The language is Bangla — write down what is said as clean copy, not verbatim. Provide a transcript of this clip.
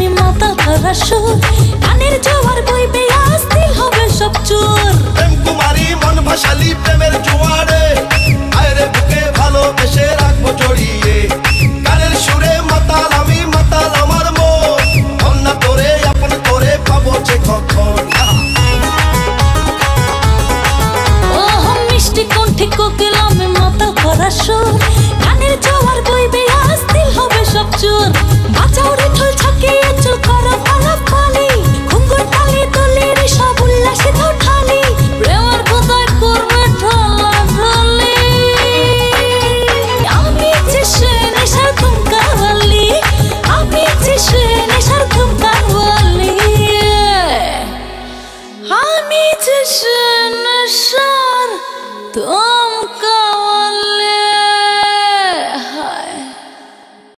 আমি মাথা ধরা সুর গানের জোয়ার বইবে অস্থির হবে সব চোর প্রেম কুমারী মন ভাসালি প্রেমের জোয়ারে আয়রে বুকে ভালোবেসে রাখবো জড়িয়ে গানের সুরে মাতাল আমি মাতাল আমার মন অন্য তোরে আপন করে পাবো যে কখন ও মিষ্টি কণ্ঠে কোকিল আমি মাথা ধরা সুর গানের জোয়ার বইবে অস্থির হবে সব চোর বাঁচাও রে ঢোল ছাকিয়ে চুল করো ভালো খালি ঘুঙ্গুর তালে দোলের সব উল্লাসিত ঢালি প্রেমের কোথায় করবে ঢালা ঢালি আমি যে সে নেশার ধুমকাওয়ালি আমি যে সে নেশার ধুমকাওয়ালি আমি যে সে নেশার